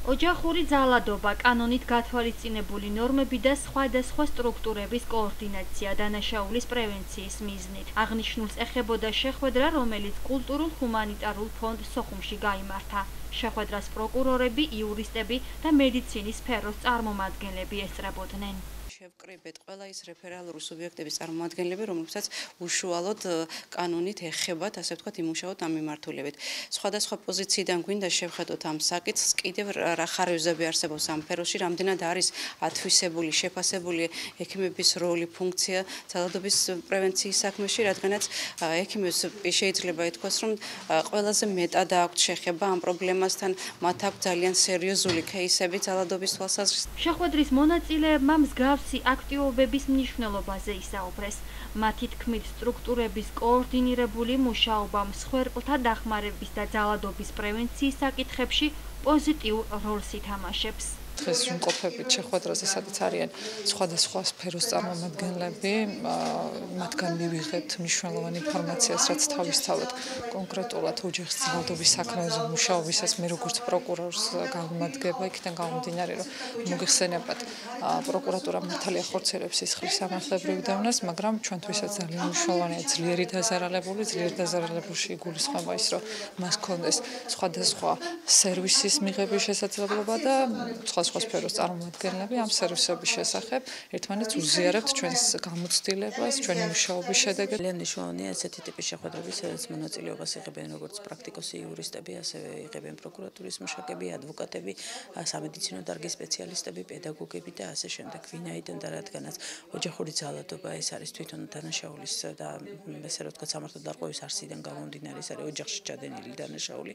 ოჯახური ძალადობა, კანონით გათვალისწინებული ნორმები და სხვადასხვა სტრუქტურების კოორდინაცია დანაშაულის პრევენციის მიზნით. აღნიშნულს ეხებოდა შეხვედრა, რომელიც კულტურულ-ჰუმანიტარულ ფონდ სოხუმში გაიმართა. შეხვედრას პროკურორები, იურისტები და მედიცინის სფეროს წარმომადგენლები ესწრებოდნენ. შევკრიბეთ ყველა ის რეფერალური სუბიექტების წარმომადგენლები, რომლებსაც უშუალოდ კანონით ეხებათ, ასე ვთქვათ, იმუშაოთ ამ მიმართულებით. სხვადასხვა პოზიციიდან გვინდა შევხედოთ ამ საკითხს, კიდევ რა ხარვეზები არსებობს ამ სფეროში, რამდენად არის ათვისებული, შეფასებული ექიმების როლი, ფუნქცია ძალადობის პრევენციის საქმეში, რადგანაც ექიმებს შეიძლება ითქვას, რომ ყველაზე მეტად აქვთ შეხება ამ პრობლემასთან, მათ აქვს ძალიან სერიოზული кейსები ძალადობის თვალსაზრისით. შეხვედრის მონაწილეებმა მსგავსი აქტივობების მნიშვნელობაზე ისაუბრეს. მათი თქმით, სტრუქტურების კოორდინირებული მუშაობა მსხვერპლთა დახმარების და ძალადობის პრევენციის საკითხებში პოზიტიურ როლს ითამაშებს. დღეს ვიმყოფებით შეხვედრაზე, სადაც არიან სხვადასხვა სფეროს წარმომადგენლები, მათგან მივიღებთ მნიშვნელოვანი ინფორმაციას, რაც თავისთავად კონკრეტულად ოჯახის ძალადობის საქმეზე მუშაობისას მე როგორც პროკურორს გამომადგება, იქიდან გამომდინარე, რომ მოგეხსენებათ, პროკურატურა მართალია ხორციელებს სისხლის სამართლებრივ დევნას, მაგრამ ჩვენთვისაც ძალიან მნიშვნელოვანია ძლიერი დაზარალებული, ძლიერ დაზარალებულში იგულისხმება ის, რომ მას ჰქონდეს სხვადასხვა სერვისის მიღების შესაძლებლობა და სხვა სფეროს წარმომადგენლები ამ სერვისების შესახებ ერთმანეთს უზიარებთ ჩვენს გამოცდილებას, ჩვენი მუშაობის შედეგად. ძალიან მნიშვნელოვანია ასეთი ტიპის შეხვედრები, სადაც მონაწილეობას იღებენ როგორც პრაქტიკოსი იურისტები, ასევე იღებენ პროკურატურის მუშაკები, ადვოკატები, სამედიცინო დარგის სპეციალისტები, პედაგოგები და ასე შემდეგ. ვინაიდან და რადგანაც ოჯახური ძალადობა ეს არის თვითონ დანაშაულის და ესე რომ ვთქვათ სამართალდარღვევის არსიდან გამომდინარე, ეს არის ოჯახში ჩადენილი დანაშაული,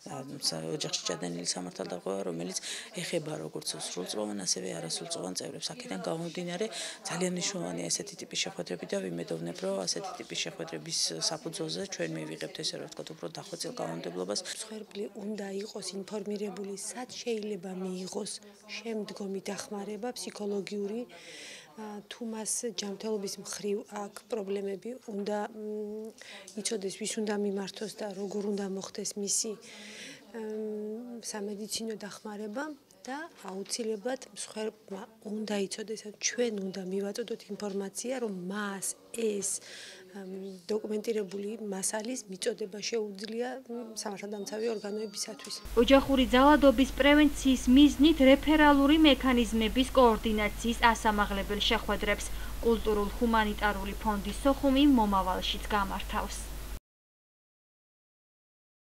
ოჯახში ჩადენილი სამართალდარღვევა, რომელიც ეხება როგორც სრულწლოვან, ასევე არასრულწლოვან წევრებს. აქედან გამომდინარე, ძალიან მნიშვნელოვანია ესეთი ტიპის შეხვედრები და ვიმედოვნებ, რომ ასეთი ტიპის შეხვედრების საფუძველზე ჩვენ მივიღებთ ესე რომ ვთქვათ, უფრო დახვეწილ კანონმდებლობას. მსხვერპლი უნდა იყოს ინფორმირებული, სად შეიძლება მიიღოს შემდგომი დახმარება ფსიქოლოგიური, თუ მას ჯანმრთელობის მხრივ აქვს პრობლემები, უნდა იცოდეს, ვის უნდა მიმართოს და როგორ უნდა მოხდეს მისი სამედიცინო დახმარება. და აუცილებლად მსხვერპლმა უნდა იცოდეს, ჩვენ უნდა მივაწოდოთ ინფორმაცია, რომ მას ეს დოკუმენტირებული მასალის მიწოდება შეუძლია სამართალდამცავი ორგანოებისათვის. ოჯახური ძალადობის პრევენციის მიზნით რეფერალური მექანიზმების კოორდინაციის ასამაღლებელ შეხვედრებს კულტურულ-ჰუმანიტარული ფონდი სოხუმი მომავალშიც გამართავს.